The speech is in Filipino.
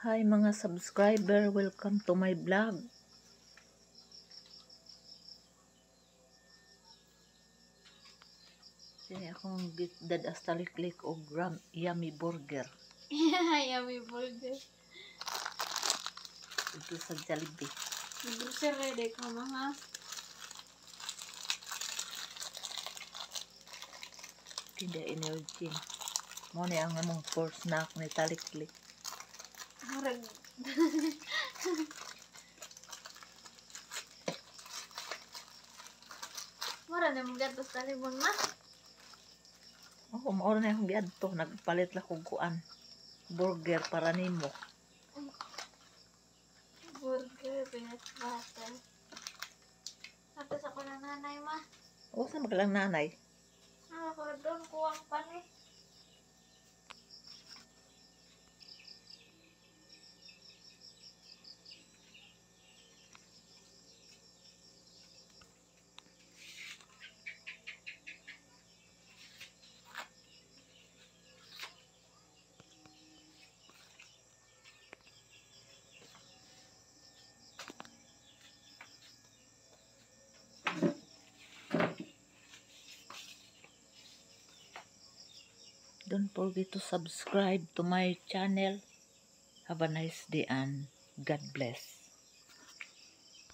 Hi mga subscriber, welcome to my vlog. Sini akong dadas taliklik o yummy burger. Yummy burger. Ito sa Jollibee. Burger ready ka mga. Hindi energy. Mo ni ang among first snack ni taliklik. Harag. Mara na mga gatos talibon na. Oh, mauro na akong giadto, nagpalit la kog kuan. Burger para nimo. Burger, peanut butter. Tapos ako ng nanay ma. O sa magalang nanay. Ako doon kuwang pa ni. Don't forget to subscribe to my channel. Have a nice day and God bless.